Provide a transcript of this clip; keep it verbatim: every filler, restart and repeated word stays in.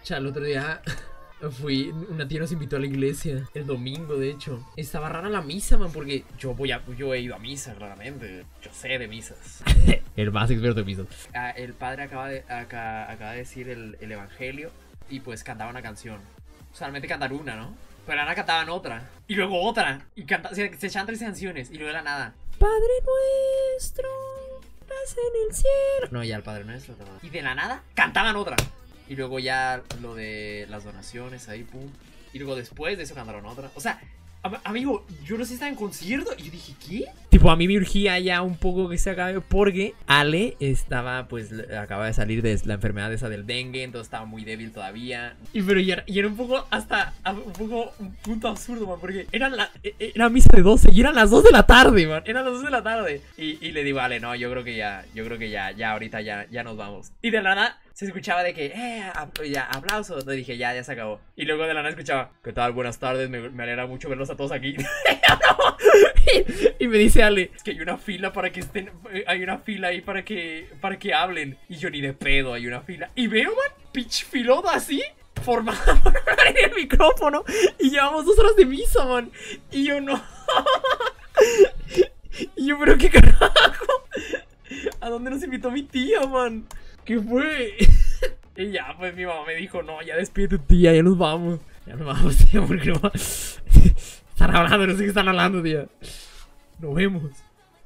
Ya, el otro día fui, una tía nos invitó a la iglesia, el domingo de hecho. Estaba rara la misa, man, porque yo voy a, yo he ido a misa, claramente. Yo sé de misas. El más experto de misas. Ah, el padre acaba de, acá, acaba de decir el, el evangelio y pues cantaba una canción. Solamente cantar una, ¿no? Pero ahora cantaban otra. Y luego otra. Y canta, se, se echaban tres canciones. Y luego de la nada. Padre nuestro, estás en el cielo. No, ya el Padre Nuestro. No. Y de la nada cantaban otra. Y luego ya lo de las donaciones ahí, pum. Y luego después de eso cantaron otra. O sea, am amigo, yo no sé si estaba en concierto. Y yo dije, ¿qué? Tipo, a mí me urgía ya un poco que se acabe. Porque Ale estaba, pues, acaba de salir de la enfermedad esa del dengue. Entonces estaba muy débil todavía. Y pero y era, y era un poco, hasta, un poco, un punto absurdo, man. Porque eran la, era misa de doce y eran las dos de la tarde, man. Eran las dos de la tarde. Y, y le digo, Ale, no, yo creo que ya, yo creo que ya, ya ahorita ya, ya nos vamos. Y de la nada se escuchaba de que, eh, ya, aplausos. Le dije, ya, ya se acabó. Y luego de la nada escuchaba, ¿qué tal? Buenas tardes, me, me alegra mucho verlos a todos aquí. y, y me dice Ale, es que hay una fila para que estén, hay una fila ahí para que, para que hablen. Y yo ni de pedo, hay una fila. Y veo, man, pitch filota así, formada por el micrófono. Y llevamos dos horas de misa, man. Y yo no. Y yo, pero qué carajo. ¿A dónde nos invitó mi tía, man? ¿Qué fue? Y ya, pues mi mamá me dijo, no, ya despide tu tía, ya nos vamos. Ya nos vamos, tía, porque no. Están hablando, no sé qué están hablando, tía. Nos vemos.